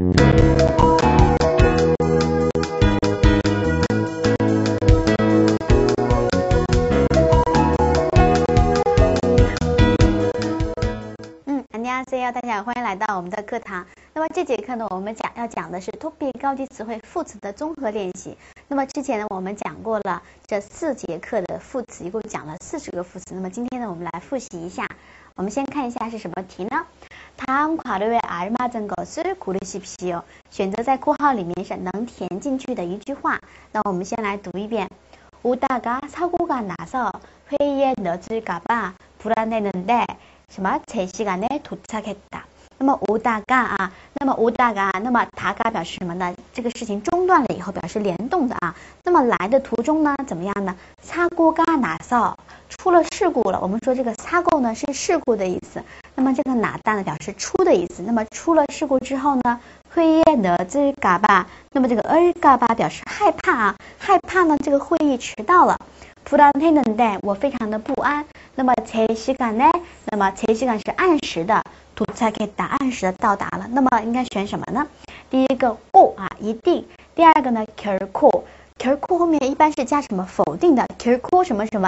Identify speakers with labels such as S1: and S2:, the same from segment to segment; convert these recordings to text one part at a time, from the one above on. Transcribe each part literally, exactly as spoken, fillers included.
S1: 안녕하세요，大家好，欢迎来到我们的课堂。那么这节课呢，我们讲要讲的是 Topic 高级词汇副词的综合练习。那么之前呢，我们讲过了这四节课的副词，一共讲了四十个副词。那么今天呢，我们来复习一下。我们先看一下是什么题呢？다음 괄호에 알맞은 것을 고르십시오。选择在括号里面是能填进去的一句话。那我们先来读一遍。오다가 사고가 나서 회의에 늦을까봐 불안했는데什么제 시간에 도착했다。那么오다가啊，那么오다가，那么다가表示什么呢？这个事情中断了以后表示联动的啊。那么来的途中呢，怎么样呢？사고가 나서出了事故了。我们说这个사고呢是事故的意思，那么这个나다呢表示出的意思。那么出了事故之后呢，회의에 늦을까봐，那么这个을까봐表示害怕啊，害怕呢这个会议迟到了。불안했는데我非常的不安。那么제 시간에，那么제 시간是按时的，도착했다按时的到达了。那么应该选什么呢？第一个꼭啊一定，第二个呢결코，결코后面一般是加什么否定的，결코什么什么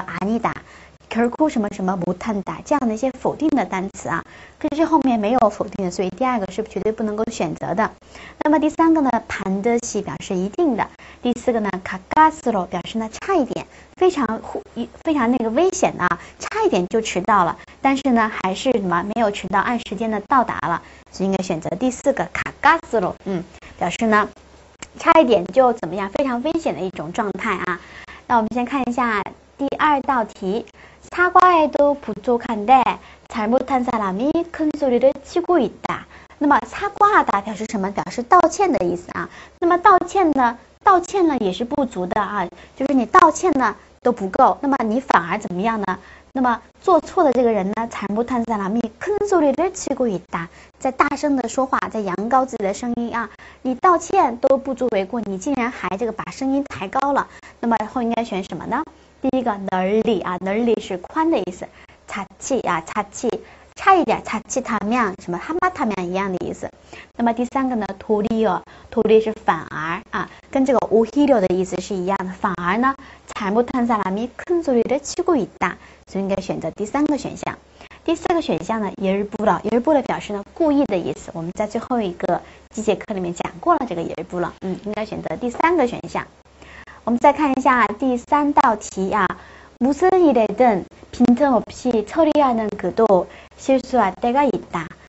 S1: 아니다，결코什么什么못한다这样的一些否定的单词啊，可是后面没有否定的，所以第二个是绝对不能够选择的。那么第三个呢반드시表示一定的，第四个呢가까스로表示呢差一点，非常非常那个危险啊，差一点就迟到了，但是呢还是什么没有迟到，按时间的到达了，所以应该选择第四个가까스로，嗯，表示呢差一点就怎么样，非常危险的一种状态啊。那我们先看一下第二道题。사과에도 부족한데 잘못한 사람이 큰 소리를 치고 있다。那么사과하다表示什么？表示道歉的意思啊。那么道歉呢？道歉呢也是不足的啊，就是你道歉呢都不够，那么你反而怎么样呢？那么做错的这个人呢，잘못한 사람이 큰 소리를 치고 있다，在大声的说话，在扬高自己的声音啊。你道歉都不足为过，你竟然还这个把声音抬高了，那么后应该选什么呢？第一个널리啊，널리是宽的意思，차치啊，차치差一点，차치타면什么하마타면一样的意思。那么第三个呢，도리어，도리是反而啊，跟这个오히려的意思是一样的。反而呢，잘못한 사람이 큰 소리를 치고 있다，所以应该选择第三个选项。第四个选项呢，일부러，일부러表示呢故意的意思。我们在最后一个机械课里面讲过了这个일부러，嗯，应该选择第三个选项。我们再看一下第三道题啊，무슨 일이든 빈틈없이 처리하는 그도 실수할 때가 있다。